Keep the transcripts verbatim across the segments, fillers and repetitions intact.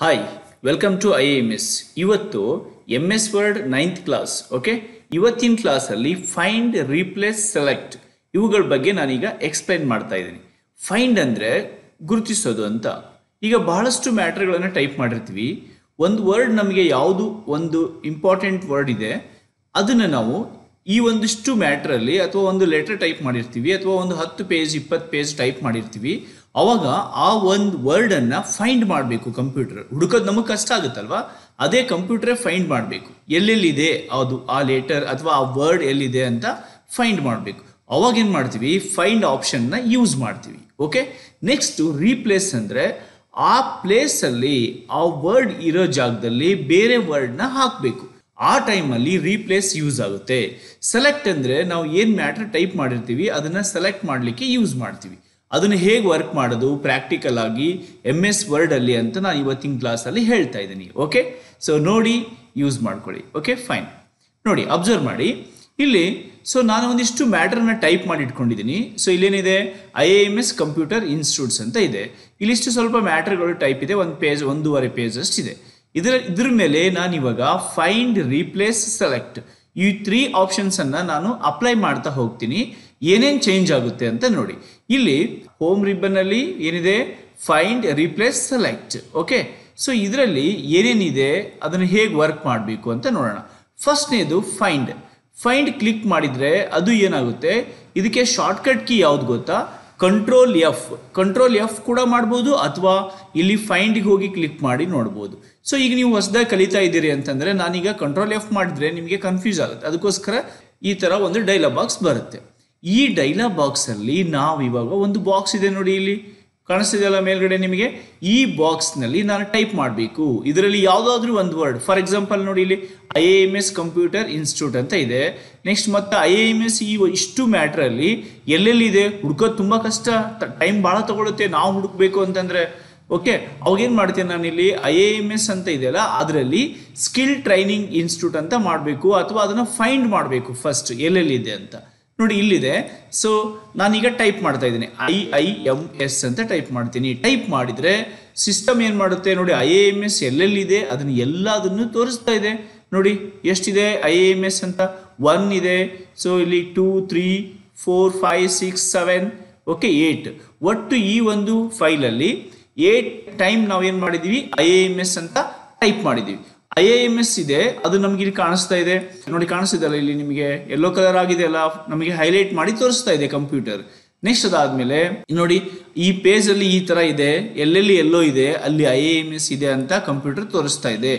Hi welcome to I I M S. ಇವತ್ತು M S word ninth class. Okay, ಇವತ್ತಿನ ಕ್ಲಾಸಲ್ಲಿ find, replace, select ಇವುಗಳ ಬಗ್ಗೆ ನಾನೀಗ ಎಕ್ಸ್ಪ್ಲೈನ್ ಮಾಡ್ತಾ ಇದ್ದೀನಿ. ಫೈಂಡ್ ಅಂದರೆ ಗುರುತಿಸೋದು ಅಂತ. ಈಗ ಬಹಳಷ್ಟು ಮ್ಯಾಟ್ರ್ಗಳನ್ನು ಟೈಪ್ ಮಾಡಿರ್ತೀವಿ. ಒಂದು ವರ್ಡ್ ನಮಗೆ ಯಾವುದು ಒಂದು ಇಂಪಾರ್ಟೆಂಟ್ ವರ್ಡ್ ಇದೆ ಅದನ್ನು ನಾವು ಈ ಒಂದಿಷ್ಟು ಮ್ಯಾಟ್ರಲ್ಲಿ ಅಥವಾ ಒಂದು ಲೆಟರ್ ಟೈಪ್ ಮಾಡಿರ್ತೀವಿ ಅಥವಾ ಒಂದು ಹತ್ತು ಪೇಜ್ ಇಪ್ಪತ್ತು ಪೇಜ್ ಟೈಪ್ ಮಾಡಿರ್ತೀವಿ. ಅವಾಗ ಆ ಒಂದು ವರ್ಡನ್ನು ಫೈಂಡ್ ಮಾಡಬೇಕು. ಕಂಪ್ಯೂಟರ್ ಹುಡುಕೋದು ನಮಗೆ ಕಷ್ಟ ಆಗುತ್ತಲ್ವಾ, ಅದೇ ಕಂಪ್ಯೂಟ್ರೇ ಫೈಂಡ್ ಮಾಡಬೇಕು. ಎಲ್ಲೆಲ್ಲಿದೆ ಅದು ಆ ಲೆಟರ್ ಅಥವಾ ಆ ವರ್ಡ್ ಎಲ್ಲಿದೆ ಅಂತ ಫೈಂಡ್ ಮಾಡಬೇಕು. ಅವಾಗ ಏನು ಮಾಡ್ತೀವಿ, ಫೈಂಡ್ ಆಪ್ಷನ್ನ ಯೂಸ್ ಮಾಡ್ತೀವಿ. ಓಕೆ, ನೆಕ್ಸ್ಟು ರೀಪ್ಲೇಸ್ ಅಂದರೆ ಆ ಪ್ಲೇಸಲ್ಲಿ ಆ ವರ್ಡ್ ಇರೋ ಜಾಗದಲ್ಲಿ ಬೇರೆ ವರ್ಡ್ನ ಹಾಕಬೇಕು. ಆ ಟೈಮಲ್ಲಿ ರೀಪ್ಲೇಸ್ ಯೂಸ್ ಆಗುತ್ತೆ. ಸೆಲೆಕ್ಟ್ ಅಂದರೆ ನಾವು ಏನು ಮ್ಯಾಟ್ರ್ ಟೈಪ್ ಮಾಡಿರ್ತೀವಿ ಅದನ್ನು ಸೆಲೆಕ್ಟ್ ಮಾಡಲಿಕ್ಕೆ ಯೂಸ್ ಮಾಡ್ತೀವಿ. ಅದನ್ನು ಹೇಗೆ ವರ್ಕ್ ಮಾಡೋದು ಪ್ರಾಕ್ಟಿಕಲ್ ಆಗಿ ಎಮ್ ಎಸ್ ವರ್ಡಲ್ಲಿ ಅಂತ ನಾನು ಇವತ್ತಿನ ಕ್ಲಾಸಲ್ಲಿ ಹೇಳ್ತಾ ಇದ್ದೀನಿ. ಓಕೆ, ಸೊ ನೋಡಿ, ಯೂಸ್ ಮಾಡ್ಕೊಳ್ಳಿ. Okay, fine. ನೋಡಿ, ಅಬ್ಸರ್ವ್ ಮಾಡಿ ಇಲ್ಲಿ. ಸೊ ನಾನು ಒಂದಿಷ್ಟು ಮ್ಯಾಟ್ರನ್ನ ಟೈಪ್ ಮಾಡಿ ಇಟ್ಕೊಂಡಿದ್ದೀನಿ. ಸೊ ಇಲ್ಲೇನಿದೆ, I I M S computer institutes ಅಂತ ಇದೆ. ಇಲ್ಲಿಷ್ಟು ಸ್ವಲ್ಪ ಮ್ಯಾಟ್ರ್ಗಳು ಟೈಪ್ ಇದೆ, ಒಂದು ಪೇಜ್ ಒಂದೂವರೆ ಪೇಜ್ ಅಷ್ಟಿದೆ. ಇದರ ಇದ್ರ ಮೇಲೆ ನಾನು ಇವಾಗ ಫೈಂಡ್, ರೀಪ್ಲೇಸ್, ಸೆಲೆಕ್ಟ್ ಈ ತ್ರೀ ಆಪ್ಷನ್ಸನ್ನು ನಾನು ಅಪ್ಲೈ ಮಾಡ್ತಾ ಹೋಗ್ತೀನಿ. ಏನೇನು ಚೇಂಜ್ ಆಗುತ್ತೆ ಅಂತ ನೋಡಿ. ಇಲ್ಲಿ ಹೋಮ್ ರಿಬ್ಬನ್ನಲ್ಲಿ ಏನಿದೆ, find, replace, select. Okay, so ಇದರಲ್ಲಿ ಏನೇನಿದೆ ಅದನ್ನು ಹೇಗೆ ವರ್ಕ್ ಮಾಡಬೇಕು ಅಂತ ನೋಡೋಣ. ಫಸ್ಟ್ನೇದು ಫೈಂಡ್. ಫೈಂಡ್ ಕ್ಲಿಕ್ ಮಾಡಿದರೆ ಅದು ಏನಾಗುತ್ತೆ, ಇದಕ್ಕೆ ಶಾರ್ಟ್ಕಟ್ ಕೀ ಯಾವ್ದು ಗೊತ್ತಾ, ಕಂಟ್ರೋಲ್ ಎಫ್. ಕಂಟ್ರೋಲ್ ಎಫ್ ಕೂಡ ಮಾಡ್ಬೋದು ಅಥವಾ ಇಲ್ಲಿ ಫೈಂಡಿಗೆ ಹೋಗಿ ಕ್ಲಿಕ್ ಮಾಡಿ ನೋಡ್ಬೋದು. ಸೊ ಈಗ ನೀವು ಹೊಸದಾಗಿ ಕಲಿತಾ ಇದ್ದೀರಿ ಅಂತಂದರೆ ನಾನೀಗ ಕಂಟ್ರೋಲ್ ಎಫ್ ಮಾಡಿದ್ರೆ ನಿಮಗೆ ಕನ್ಫ್ಯೂಸ್ ಆಗುತ್ತೆ. ಅದಕ್ಕೋಸ್ಕರ ಈ ಥರ ಒಂದು ಡೈಲಾಗ್ ಬಾಕ್ಸ್ ಬರುತ್ತೆ. ಈ ಡೈಲಾಗ್ ಬಾಕ್ಸಲ್ಲಿ ನಾವು ಇವಾಗ ಒಂದು ಬಾಕ್ಸ್ ಇದೆ ನೋಡಿ, ಇಲ್ಲಿ ಕಾಣಿಸ್ತಿದೆಯಲ್ಲ ಮೇಲ್ಗಡೆ ನಿಮಗೆ. ಈ ಬಾಕ್ಸ್ನಲ್ಲಿ ನಾನು ಟೈಪ್ ಮಾಡಬೇಕು. ಇದರಲ್ಲಿ ಯಾವುದಾದ್ರೂ ಒಂದು ವರ್ಡ್, ಫಾರ್ ಎಕ್ಸಾಂಪಲ್ ನೋಡಿ, ಇಲ್ಲಿ I I M S computer institute ಅಂತ ಇದೆ. ನೆಕ್ಸ್ಟ್ ಮತ್ತೆ ಐ ಐ ಎಮ್ ಎಸ್ ಈ ಇಷ್ಟು ಮ್ಯಾಟ್ರಲ್ಲಿ ಎಲ್ಲೆಲ್ಲಿದೆ ಹುಡ್ಕೋದು ತುಂಬ ಕಷ್ಟ, ಟೈಮ್ ಭಾಳ ತಗೊಳುತ್ತೆ ನಾವು ಹುಡುಕ್ಬೇಕು ಅಂತಂದರೆ. ಓಕೆ, ಅವಾಗೇನು ಮಾಡ್ತೀನಿ ನಾನು, ಇಲ್ಲಿ ಐ ಐ ಎಮ್ ಎಸ್ ಅಂತ ಇದೆಯಲ್ಲ ಅದರಲ್ಲಿ ಸ್ಕಿಲ್ ಟ್ರೈನಿಂಗ್ ಇನ್ಸ್ಟಿಟ್ಯೂಟ್ ಅಂತ ಮಾಡಬೇಕು ಅಥವಾ ಅದನ್ನು ಫೈಂಡ್ ಮಾಡಬೇಕು ಫಸ್ಟ್ ಎಲ್ಲೆಲ್ಲಿದೆ ಅಂತ. ನೋಡಿ ಇಲ್ಲಿದೆ. ಸೊ ನಾನೀಗ ಟೈಪ್ ಮಾಡ್ತಾ ಇದ್ದೀನಿ, ಐ ಐ ಎಮ್ ಎಸ್ ಅಂತ ಟೈಪ್ ಮಾಡ್ತೀನಿ. ಟೈಪ್ ಮಾಡಿದರೆ ಸಿಸ್ಟಮ್ ಏನು ಮಾಡುತ್ತೆ ನೋಡಿ, ಐ ಐ ಎಮ್ ಎಸ್ ಎಲ್ಲೆಲ್ಲಿದೆ ಅದನ್ನು ಎಲ್ಲದನ್ನು ತೋರಿಸ್ತಾ ಇದೆ. ನೋಡಿ ಎಷ್ಟಿದೆ ಐ ಐ ಎಮ್ ಎಸ್ ಅಂತ, ಒನ್ ಇದೆ. ಸೊ ಇಲ್ಲಿ two three four five six seven okay eight. ಒಟ್ಟು ಈ ಒಂದು ಫೈಲಲ್ಲಿ ಏಟ್ ಟೈಮ್ ನಾವೇನು ಮಾಡಿದ್ದೀವಿ, ಐ ಐ ಎಮ್ ಎಸ್ ಅಂತ ಟೈಪ್ ಮಾಡಿದ್ದೀವಿ. ಐ ಐ ಎಮ್ ಎಸ್ ಇದೆ, ಅದು ನಮ್ಗೆ ಇಲ್ಲಿ ಕಾಣಿಸ್ತಾ ಇದೆ ನೋಡಿ, ಕಾಣಿಸ್ತಿದೆಯಲ್ಲ ಇಲ್ಲಿ ನಿಮಗೆ ಯೆಲ್ಲೋ ಕಲರ್ ಆಗಿದೆ ಅಲ್ಲ, ನಮಗೆ ಹೈಲೈಟ್ ಮಾಡಿ ತೋರಿಸ್ತಾ ಇದೆ ಕಂಪ್ಯೂಟರ್. ನೆಕ್ಸ್ಟ್ ಅದಾದ್ಮೇಲೆ ನೋಡಿ ಈ ಪೇಜ್ ಅಲ್ಲಿ ಈ ತರ ಇದೆ, ಎಲ್ಲೆಲ್ಲಿ ಎಲ್ಲೋ ಇದೆ ಅಲ್ಲಿ ಐ ಐ ಎಮ್ ಎಸ್ ಇದೆ ಅಂತ ಕಂಪ್ಯೂಟರ್ ತೋರಿಸ್ತಾ ಇದೆ.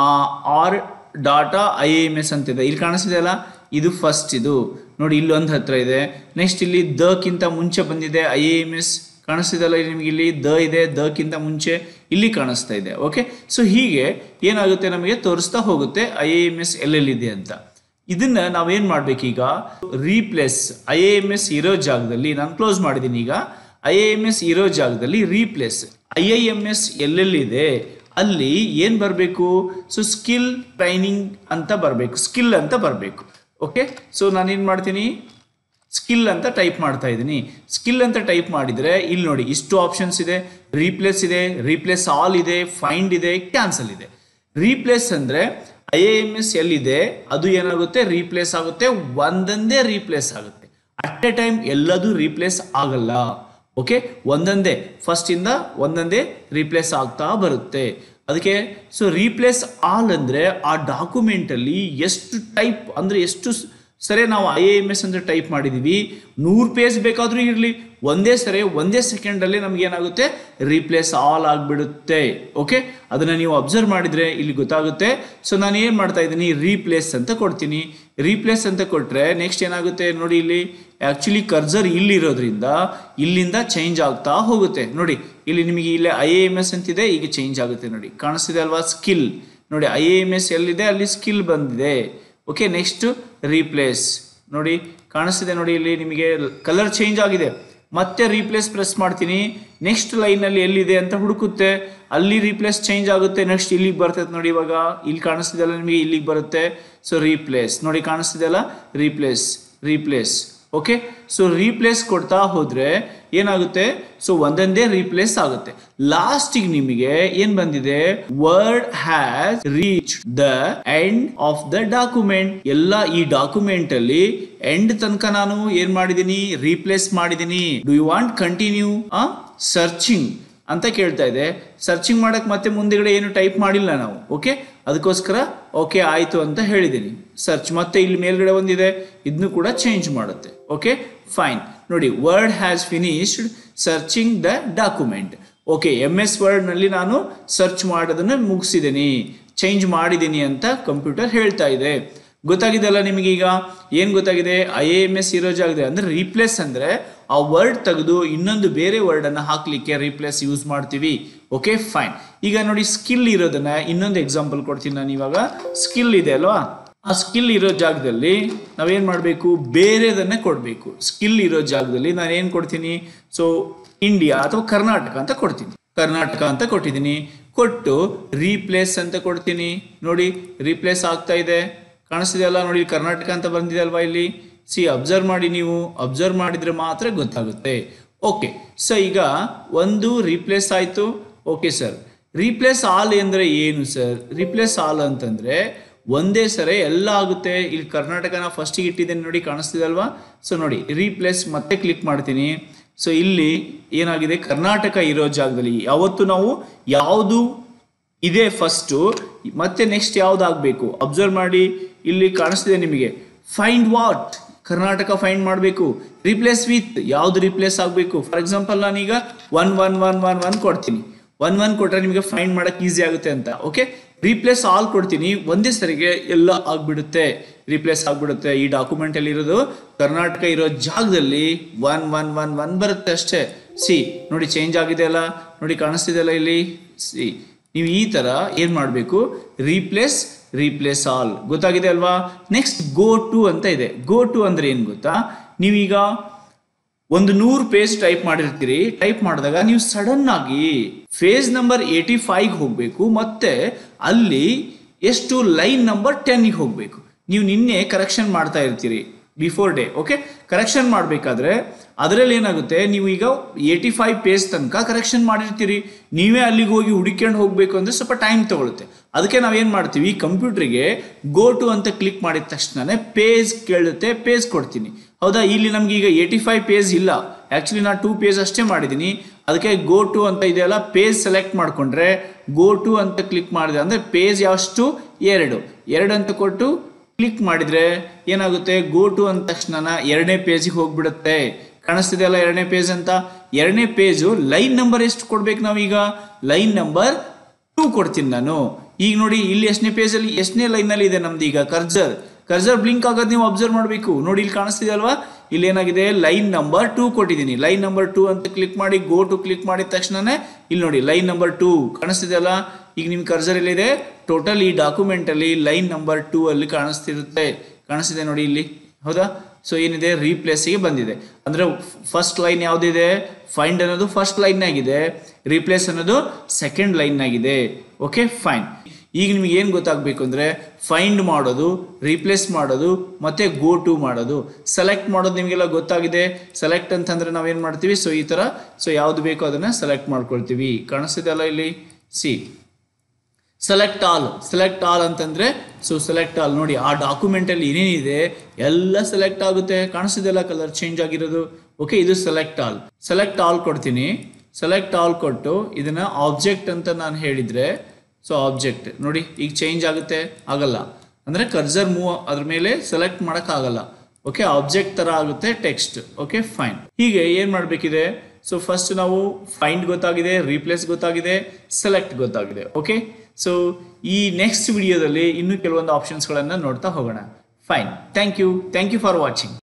Or data I I M S ಅಂತ ಇದೆ, ಇಲ್ಲಿ ಕಾಣಿಸ್ತಿದೆ ಅಲ್ಲ, ಇದು ಫಸ್ಟ್. ಇದು ನೋಡಿ ಇಲ್ಲೊಂದು ಹತ್ರ ಇದೆ. ನೆಕ್ಸ್ಟ್ ಇಲ್ಲಿ ದಕ್ಕಿಂತ ಮುಂಚೆ ಬಂದಿದೆ ಐ ಐ ಎಮ್ ಎಸ್, ಕಾಣಿಸ್ತಿದೆಲ್ಲ ನಿಮಗೆ, ಇಲ್ಲಿ ದ ಇದೆ, ದಕ್ಕಿಂತ ಮುಂಚೆ ಇಲ್ಲಿ ಕಾಣಿಸ್ತಾ ಇದೆ. ಓಕೆ, ಸೊ ಹೀಗೆ ಏನಾಗುತ್ತೆ ನಮಗೆ ತೋರಿಸ್ತಾ ಹೋಗುತ್ತೆ ಐ ಐ ಎಮ್ ಎಸ್ ಎಲ್ಲೆಲ್ಲಿದೆ ಅಂತ. ಇದನ್ನ ನಾವೇನು ಮಾಡ್ಬೇಕೀಗ, replace I I M S ಇರೋ ಜಾಗದಲ್ಲಿ ನಾನು ಕ್ಲೋಸ್ ಮಾಡಿದ್ದೀನಿ. ಈಗ ಐ ಐ ಎಮ್ ಎಸ್ ಇರೋ ಜಾಗದಲ್ಲಿ replace I I M S ಎಲ್ಲೆಲ್ಲಿದೆ ಅಲ್ಲಿ ಏನು ಬರಬೇಕು, ಸೊ ಸ್ಕಿಲ್ ಟ್ರೈನಿಂಗ್ ಅಂತ ಬರಬೇಕು, ಸ್ಕಿಲ್ ಅಂತ ಬರಬೇಕು. ಓಕೆ, ಸೊ ನಾನೇನು ಮಾಡ್ತೀನಿ, ಸ್ಕಿಲ್ ಅಂತ ಟೈಪ್ ಮಾಡ್ತಾ ಇದ್ದೀನಿ. ಸ್ಕಿಲ್ ಅಂತ ಟೈಪ್ ಮಾಡಿದರೆ ಇಲ್ಲಿ ನೋಡಿ ಇಷ್ಟು ಆಪ್ಷನ್ಸ್ ಇದೆ. ರೀಪ್ಲೇಸ್ ಇದೆ, ರೀಪ್ಲೇಸ್ ಆಲ್ ಇದೆ, ಫೈಂಡ್ ಇದೆ, ಕ್ಯಾನ್ಸಲ್ ಇದೆ. ರೀಪ್ಲೇಸ್ ಅಂದರೆ ಐ ಐ ಎಮ್ ಎಸ್ ಎಲ್ಲಿದೆ ಅದು ಏನಾಗುತ್ತೆ, ರೀಪ್ಲೇಸ್ ಆಗುತ್ತೆ. ಒಂದೊಂದೇ ರೀಪ್ಲೇಸ್ ಆಗುತ್ತೆ. ಅಟ್ ಎ ಟೈಮ್ ಎಲ್ಲದೂ ರೀಪ್ಲೇಸ್ ಆಗಲ್ಲ. ಓಕೆ, ಒಂದೊಂದೇ ಫಸ್ಟಿಂದ ಒಂದೊಂದೇ ರೀಪ್ಲೇಸ್ ಆಗ್ತಾ ಬರುತ್ತೆ. ಅದಕ್ಕೆ ಸೊ ರೀಪ್ಲೇಸ್ ಆಲ್ ಅಂದರೆ ಆ ಡಾಕ್ಯುಮೆಂಟಲ್ಲಿ ಎಷ್ಟು ಟೈಪ್ ಅಂದರೆ ಎಷ್ಟು ಸರಿ ನಾವು ಐ ಐ ಎಮ್ ಎಸ್ ಅಂತ ಟೈಪ್ ಮಾಡಿದ್ದೀವಿ, ನೂರು ಪೇಜ್ ಬೇಕಾದರೂ ಇರಲಿ, ಒಂದೇ ಸರಿ ಒಂದೇ ಸೆಕೆಂಡಲ್ಲಿ ನಮ್ಗೆ ಏನಾಗುತ್ತೆ, ರೀಪ್ಲೇಸ್ ಆಲ್ ಆಗಿಬಿಡುತ್ತೆ. ಓಕೆ, ಅದನ್ನು ನೀವು ಅಬ್ಸರ್ವ್ ಮಾಡಿದರೆ ಇಲ್ಲಿ ಗೊತ್ತಾಗುತ್ತೆ. ಸೊ ನಾನು ಏನು ಮಾಡ್ತಾ ಇದ್ದೀನಿ, ರೀಪ್ಲೇಸ್ ಅಂತ ಕೊಡ್ತೀನಿ. ರೀಪ್ಲೇಸ್ ಅಂತ ಕೊಟ್ಟರೆ ನೆಕ್ಸ್ಟ್ ಏನಾಗುತ್ತೆ ನೋಡಿ, ಇಲ್ಲಿ ಆ್ಯಕ್ಚುಲಿ ಕರ್ಸರ್ ಇಲ್ಲಿರೋದ್ರಿಂದ ಇಲ್ಲಿಂದ ಚೇಂಜ್ ಆಗ್ತಾ ಹೋಗುತ್ತೆ. ನೋಡಿ ಇಲ್ಲಿ ನಿಮಗೆ ಇಲ್ಲಿ ಐ ಐ ಎಮ್ ಎಸ್ ಅಂತಿದೆ, ಈಗ ಚೇಂಜ್ ಆಗುತ್ತೆ ನೋಡಿ, ಕಾಣಿಸ್ತಿದೆ ಅಲ್ವಾ, ಸ್ಕಿಲ್. ನೋಡಿ ಐ ಐ ಎಮ್ ಎಸ್ ಎಲ್ಲಿದೆ ಅಲ್ಲಿ ಸ್ಕಿಲ್ ಬಂದಿದೆ. ಓಕೆ, ನೆಕ್ಸ್ಟ್ ರೀಪ್ಲೇಸ್ ನೋಡಿ ಕಾಣಿಸ್ತಿದೆ ನೋಡಿ, ಇಲ್ಲಿ ನಿಮಗೆ ಕಲರ್ ಚೇಂಜ್ ಆಗಿದೆ. ಮತ್ತೆ ರೀಪ್ಲೇಸ್ ಪ್ರೆಸ್ ಮಾಡ್ತೀನಿ, ನೆಕ್ಸ್ಟ್ ಲೈನಲ್ಲಿ ಎಲ್ಲಿದೆ ಅಂತ ಹುಡುಕುತ್ತೆ, ಅಲ್ಲಿ ರೀಪ್ಲೇಸ್ ಚೇಂಜ್ ಆಗುತ್ತೆ. ನೆಕ್ಸ್ಟ್ ಇಲ್ಲಿಗೆ ಬರ್ತದೆ ನೋಡಿ, ಇವಾಗ ಇಲ್ಲಿ ಕಾಣಿಸ್ತಿದೆಲ್ಲ ನಿಮಗೆ, ಇಲ್ಲಿಗೆ ಬರುತ್ತೆ. ಸೊ ರೀಪ್ಲೇಸ್ ನೋಡಿ ಕಾಣಿಸ್ತಿದೆಯಲ್ಲ, replace replace okay, so replace ಕೊಡ್ತಾ ಹೋದರೆ ಏನಾಗುತ್ತೆ ಸೊ ಒಂದೊಂದೇ ರೀಪ್ಲೇಸ್ ಆಗುತ್ತೆ. ಲಾಸ್ಟಿಗೆ ನಿಮಗೆ ಏನ್ ಬಂದಿದೆ, word has reach the end of the document. ಎಲ್ಲ ಈ ಡಾಕ್ಯುಮೆಂಟ್ ಅಲ್ಲಿ ಎಂಡ್ ತನಕ ನಾನು ಏನ್ ಮಾಡಿದೀನಿ, ರೀಪ್ಲೇಸ್ ಮಾಡಿದೀನಿ. Do you want continue uh searching ಅಂತ ಕೇಳ್ತಾ ಇದೆ. ಸರ್ಚಿಂಗ್ ಮಾಡಕ್ ಮತ್ತೆ ಮುಂದೆಗಡೆ ಏನು ಟೈಪ್ ಮಾಡಿಲ್ಲ ನಾವು. ಓಕೆ, ಅದಕ್ಕೋಸ್ಕರ ಓಕೆ ಆಯ್ತು ಅಂತ ಹೇಳಿದ್ದೀನಿ. ಸರ್ಚ್ ಮತ್ತೆ ಇಲ್ಲಿ ಮೇಲ್ಗಡೆ ಒಂದಿದೆ, ಇದನ್ನು ಕೂಡ ಚೇಂಜ್ ಮಾಡುತ್ತೆ. Okay fine. ನೋಡಿ, word has finished searching the document. Okay, M S word ನಲ್ಲಿ ನಾನು ಸರ್ಚ್ ಮಾಡೋದನ್ನ ಮುಗಿಸಿದ್ದೀನಿ, ಚೇಂಜ್ ಮಾಡಿದ್ದೀನಿ ಅಂತ ಕಂಪ್ಯೂಟರ್ ಹೇಳ್ತಾ ಇದೆ. ಗೊತ್ತಾಗಿದೆ ಅಲ್ಲ ನಿಮಗೆ? ಈಗ ಏನ್ ಗೊತ್ತಾಗಿದೆ, ಐ ಎ ಎಂ ಎಸ್ ಇರೋ ಜಾಗದಲ್ಲಿ ಅಂದ್ರೆ ರೀಪ್ಲೇಸ್ ಅಂದ್ರೆ ಆ ವರ್ಡ್ ತೆಗೆದು ಇನ್ನೊಂದು ಬೇರೆ ವರ್ಡ್ ಅನ್ನ ಹಾಕ್ಲಿಕ್ಕೆ ರೀಪ್ಲೇಸ್ ಯೂಸ್ ಮಾಡ್ತೀವಿ. Okay fine. ಈಗ ನೋಡಿ, ಸ್ಕಿಲ್ ಇರೋದನ್ನ ಇನ್ನೊಂದು ಎಕ್ಸಾಂಪಲ್ ಕೊಡ್ತೀನಿ ನಾನು. ಇವಾಗ ಸ್ಕಿಲ್ ಇದೆ ಅಲ್ವಾ, ಆ ಸ್ಕಿಲ್ ಇರೋ ಜಾಗದಲ್ಲಿ ನಾವೇನ್ ಮಾಡ್ಬೇಕು, ಬೇರೆದನ್ನೇ ಕೊಡ್ಬೇಕು. ಸ್ಕಿಲ್ ಇರೋ ಜಾಗದಲ್ಲಿ ನಾನು ಏನ್ ಕೊಡ್ತೀನಿ, ಸೊ ಇಂಡಿಯಾ ಅಥವಾ ಕರ್ನಾಟಕ ಅಂತ ಕೊಡ್ತೀನಿ. ಕರ್ನಾಟಕ ಅಂತ ಕೊಟ್ಟಿದ್ದೀನಿ, ಕೊಟ್ಟು ರೀಪ್ಲೇಸ್ ಅಂತ ಕೊಡ್ತೀನಿ. ನೋಡಿ, ರೀಪ್ಲೇಸ್ ಆಗ್ತಾ ಇದೆ, ಕಾಣಿಸ್ತಿದೆ ಅಲ್ಲ? ನೋಡಿ, ಕರ್ನಾಟಕ ಅಂತ ಬಂದಿದೆ ಅಲ್ವಾ ಇಲ್ಲಿ. ಸಿ ಅಬ್ಸರ್ವ್ ಮಾಡಿ, ನೀವು ಅಬ್ಸರ್ವ್ ಮಾಡಿದ್ರೆ ಮಾತ್ರ ಗೊತ್ತಾಗುತ್ತೆ. ಓಕೆ, ಸೊ ಈಗ ಒಂದು ರೀಪ್ಲೇಸ್ ಆಯ್ತು. ಓಕೆ ಸರ್, ರೀಪ್ಲೇಸ್ ಆಲ್ ಅಂದ್ರೆ ಏನು ಸರ್? ರೀಪ್ಲೇಸ್ ಆಲ್ ಅಂತಂದ್ರೆ ಒಂದೇ ಸರಿ ಎಲ್ಲ ಆಗುತ್ತೆ. ಇಲ್ಲಿ ಕರ್ನಾಟಕನ ಫಸ್ಟಿಗೆ ಇಟ್ಟಿದ್ದೇನೆ ನೋಡಿ, ಕಾಣಿಸ್ತಿದೆ ಅಲ್ವಾ? ಸೊ ನೋಡಿ, ರೀಪ್ಲೇಸ್ ಮತ್ತೆ ಕ್ಲಿಕ್ ಮಾಡ್ತೀನಿ. ಸೊ ಇಲ್ಲಿ ಏನಾಗಿದೆ, ಕರ್ನಾಟಕ ಇರೋ ಜಾಗದಲ್ಲಿ ಯಾವತ್ತು ನಾವು ಯಾವುದು ಇದೆ ಫಸ್ಟು ಮತ್ತೆ ನೆಕ್ಸ್ಟ್ ಯಾವ್ದು ಆಗ್ಬೇಕು ಅಬ್ಸರ್ವ್ ಮಾಡಿ. ಇಲ್ಲಿ ಕಾಣಿಸ್ತಿದೆ ನಿಮಗೆ, ಫೈಂಡ್ ವಾಟ್, ಕರ್ನಾಟಕ ಫೈಂಡ್ ಮಾಡಬೇಕು. ರಿಪ್ಲೇಸ್ ವಿತ್, ಯಾವ್ದು ರಿಪ್ಲೇಸ್ ಆಗಬೇಕು. ಫಾರ್ ಎಕ್ಸಾಂಪಲ್ ನಾನೀಗ one one one one one ಕೊಡ್ತೀನಿ. ಒನ್ ಒನ್ ಕೊಟ್ರೆ ನಿಮಗೆ ಫೈಂಡ್ ಮಾಡಕ್ ಈಸಿ ಆಗುತ್ತೆ ಅಂತ. ಓಕೆ, ರಿಪ್ಲೇಸ್ ಆಲ್ ಕೊಡ್ತೀನಿ, ಒಂದೇ ಸರಿಗೆ ಎಲ್ಲ ಆಗ್ಬಿಡುತ್ತೆ, ರಿಪ್ಲೇಸ್ ಆಗ್ಬಿಡುತ್ತೆ. ಈ ಡಾಕ್ಯುಮೆಂಟ್ ಅಲ್ಲಿ ಇರೋದು ಕರ್ನಾಟಕ ಇರೋ ಜಾಗದಲ್ಲಿ ಒನ್ ಒನ್ ಒನ್ ಒನ್ ಬರುತ್ತೆ ಅಷ್ಟೇ. ಸಿ ನೋಡಿ, ಚೇಂಜ್ ಆಗಿದೆ ಅಲ್ಲ, ನೋಡಿ ಕಾಣಿಸ್ತಿದೆ ಅಲ್ಲ ಇಲ್ಲಿ. ಸಿ ನೀವು ಈ ತರ ಏನ್ ಮಾಡಬೇಕು, ರೀಪ್ಲೇಸ್ ರೀಪ್ಲೇಸ್ ಆಲ್. ಗೊತ್ತಾಗಿದೆ ಅಲ್ವಾ? ನೆಕ್ಸ್ಟ್ ಗೋ ಟು ಅಂತ ಇದೆ. ಗೋ ಟು ಅಂದ್ರೆ ಏನ್ ಗೊತ್ತಾ, ನೀವೀಗ ಒಂದು ನೂರು ಪೇಜ್ ಟೈಪ್ ಮಾಡಿರ್ತೀರಿ. ಟೈಪ್ ಮಾಡಿದಾಗ ನೀವು ಸಡನ್ ಆಗಿ ಫೇಜ್ ನಂಬರ್ ಏಟಿ ಫೈವ್ ಹೋಗ್ಬೇಕು, ಮತ್ತೆ ಅಲ್ಲಿ ಎಷ್ಟು ಲೈನ್ ನಂಬರ್ ಟೆನ್ಗೆ ಹೋಗ್ಬೇಕು. ನೀವು ನಿನ್ನೆ ಕರೆಕ್ಷನ್ ಮಾಡ್ತಾ ಇರ್ತೀರಿ ಬಿಫೋರ್ ಡೇ. ಓಕೆ, ಕರೆಕ್ಷನ್ ಮಾಡಬೇಕಾದ್ರೆ ಅದರಲ್ಲಿ ಏನಾಗುತ್ತೆ, ನೀವು ಈಗ ಏಟಿ ಫೈವ್ ಪೇಜ್ ತನಕ ಕರೆಕ್ಷನ್ ಮಾಡಿರ್ತೀರಿ. ನೀವೇ ಅಲ್ಲಿಗೆ ಹೋಗಿ ಹುಡುಕೊಂಡು ಹೋಗ್ಬೇಕು ಅಂದ್ರೆ ಸ್ವಲ್ಪ ಟೈಮ್ ತಗೊಳುತ್ತೆ. ಅದಕ್ಕೆ ನಾವೇನ್ ಮಾಡ್ತೀವಿ, ಕಂಪ್ಯೂಟರ್ಗೆ ಗೋ ಟು ಅಂತ ಕ್ಲಿಕ್ ಮಾಡಿದ ತಕ್ಷಣನೇ ಪೇಜ್ ಕೇಳುತ್ತೆ, ಪೇಜ್ ಕೊಡ್ತೀನಿ. ಹೌದಾ? ಇಲ್ಲಿ ನಮ್ಗೆ ಈಗ ಏಟಿ ಫೈವ್ ಪೇಜ್ ಇಲ್ಲ, ಆಕ್ಚುಲಿ ನಾನು ಟೂ ಪೇಜ್ ಅಷ್ಟೇ ಮಾಡಿದ್ದೀನಿ. ಅದಕ್ಕೆ ಗೋ ಟು ಅಂತ ಇದೆಯಲ್ಲ, ಪೇಜ್ ಸೆಲೆಕ್ಟ್ ಮಾಡ್ಕೊಂಡ್ರೆ ಗೋ ಟು ಅಂತ ಕ್ಲಿಕ್ ಮಾಡಿದೆ ಅಂದ್ರೆ ಪೇಜ್ ಯಾವಷ್ಟು, ಎರಡು ಎರಡು ಅಂತ ಕೊಟ್ಟು ಕ್ಲಿಕ್ ಮಾಡಿದ್ರೆ ಏನಾಗುತ್ತೆ, ಗೋ ಟು ಅಂದ ತಕ್ಷಣ ಎರಡನೇ ಪೇಜಿಗೆ ಹೋಗ್ಬಿಡುತ್ತೆ. ಕಾಣಿಸ್ತಿದೆ ಅಲ್ಲ ಎರಡನೇ ಪೇಜ್ ಅಂತ. ಎರಡನೇ ಪೇಜು ಲೈನ್ ನಂಬರ್ ಎಷ್ಟು ಕೊಡ್ಬೇಕು ನಾವೀಗ, ಲೈನ್ ನಂಬರ್ ಟೂ ಕೊಡ್ತೀನಿ ನಾನು. ಈಗ ನೋಡಿ, ಇಲ್ಲಿ ಎಷ್ಟನೇ ಪೇಜ್ ಅಲ್ಲಿ ಎಷ್ಟನೇ ಲೈನ್ ಅಲ್ಲಿ ಇದೆ ನಮ್ದು ಈಗ ಕರ್ಸರ್. ಕರ್ಸರ್ ಬ್ಲಿಂಕ್ ಆಗೋದು ನೀವು ಅಬ್ಸರ್ವ್ ಮಾಡಬೇಕು. ನೋಡಿ, ಇಲ್ಲಿ ಕಾಣಿಸ್ತಿದೆ ಅಲ್ವಾ, ಇಲ್ಲಿ ಏನಾಗಿದೆ, ಲೈನ್ ನಂಬರ್ ಟೂ ಕೊಟ್ಟಿದ್ದೀನಿ. ಲೈನ್ ನಂಬರ್ ಟೂ ಅಂತ ಕ್ಲಿಕ್ ಮಾಡಿ ಗೋ ಟು ಕ್ಲಿಕ್ ಮಾಡಿದ ತಕ್ಷಣನೇ ಇಲ್ಲಿ ನೋಡಿ ಲೈನ್ ನಂಬರ್ ಟೂ ಕಾಣಿಸ್ತಿದೆ ಅಲ್ಲ. ಈಗ ನಿಮ್ ಕರ್ಸರ್ ಎಲ್ಲಿದೆ, ಟೋಟಲ್ ಈ ಡಾಕ್ಯುಮೆಂಟ್ ಅಲ್ಲಿ ಲೈನ್ ನಂಬರ್ ಟೂ ಅಲ್ಲಿ ಕಾಣಿಸ್ತಿರುತ್ತೆ. ಕಾಣಿಸ್ತಿದೆ ನೋಡಿ ಇಲ್ಲಿ. ಹೌದಾ? ಸೊ ಏನಿದೆ, ರೀಪ್ಲೇಸ್ಗೆ ಬಂದಿದೆ. ಅಂದ್ರೆ ಫಸ್ಟ್ ಲೈನ್ ಯಾವ್ದಿದೆ, ಫೈಂಡ್ ಅನ್ನೋದು ಫಸ್ಟ್ ಲೈನ್ ಆಗಿದೆ, ರೀಪ್ಲೇಸ್ ಅನ್ನೋದು ಸೆಕೆಂಡ್ ಲೈನ್ ಆಗಿದೆ. Okay fine. ಈಗ ನಿಮ್ಗೆ ಏನ್ ಗೊತ್ತಾಗಬೇಕು ಅಂದ್ರೆ, ಫೈಂಡ್ ಮಾಡೋದು, ರೀಪ್ಲೇಸ್ ಮಾಡೋದು, ಮತ್ತೆ ಗೋ ಟು ಮಾಡೋದು, ಸೆಲೆಕ್ಟ್ ಮಾಡೋದು ನಿಮಗೆಲ್ಲ ಗೊತ್ತಾಗಿದೆ. ಸೆಲೆಕ್ಟ್ ಅಂತಂದ್ರೆ ನಾವೇನ್ ಮಾಡ್ತೀವಿ, ಸೊ ಈ ತರ ಸೊ ಯಾವ್ದು ಬೇಕೋ ಅದನ್ನ ಸೆಲೆಕ್ಟ್ ಮಾಡ್ಕೊಳ್ತೀವಿ. ಕಾಣಿಸ್ತಿದೆ ಅಲ್ಲ ಇಲ್ಲಿ. ಸಿ ಸೆಲೆಕ್ಟ್ ಆಲ್. ಸೆಲೆಕ್ಟ್ ಆಲ್ ಅಂತಂದ್ರೆ ಸೊ ಸೆಲೆಕ್ಟ್ ಆಲ್. ನೋಡಿ, ಆ ಡಾಕ್ಯುಮೆಂಟ್ ಅಲ್ಲಿ ಏನೇನಿದೆ ಎಲ್ಲ ಸೆಲೆಕ್ಟ್ ಆಗುತ್ತೆ. ಕಾಣಿಸ್ತಿದೆ ಅಲ್ಲ ಕಲರ್ ಚೇಂಜ್ ಆಗಿರೋದು. ಓಕೆ, ಇದು ಸೆಲೆಕ್ಟ್ ಆಲ್. ಸೆಲೆಕ್ಟ್ ಆಲ್ ಕೊಡ್ತೀನಿ. ಸೆಲೆಕ್ಟ್ ಆಲ್ ಕೊಟ್ಟು ಇದನ್ನ ಆಬ್ಜೆಕ್ಟ್ ಅಂತ ನಾನು ಹೇಳಿದ್ರೆ, ಸೊ ಆಬ್ಜೆಕ್ಟ್ ನೋಡಿ ಈಗ ಚೇಂಜ್ ಆಗುತ್ತೆ, ಆಗಲ್ಲ ಅಂದ್ರೆ ಕರ್ಸರ್ ಮೂವ್ ಅದ್ರ ಮೇಲೆ ಸೆಲೆಕ್ಟ್ ಮಾಡಕ್ ಆಗಲ್ಲ. ಓಕೆ, ಆಬ್ಜೆಕ್ಟ್ ತರ ಆಗುತ್ತೆ ಟೆಕ್ಸ್ಟ್. Okay fine. ಹೀಗೆ ಏನ್ ಮಾಡ್ಬೇಕಿದೆ, ಸೊ ಫಸ್ಟ್ ನಾವು ಫೈಂಡ್ ಗೊತ್ತಾಗಿದೆ, ರೀಪ್ಲೇಸ್ ಗೊತ್ತಾಗಿದೆ, ಸೆಲೆಕ್ಟ್ ಗೊತ್ತಾಗಿದೆ. ಓಕೆ, ಸೊ ಈ ನೆಕ್ಸ್ಟ್ ವಿಡಿಯೋದಲ್ಲಿ ಇನ್ನೂ ಕೆಲವೊಂದು ಆಪ್ಷನ್ಸ್ಗಳನ್ನ ನೋಡ್ತಾ ಹೋಗೋಣ. Fine. Thank you thank you for watching.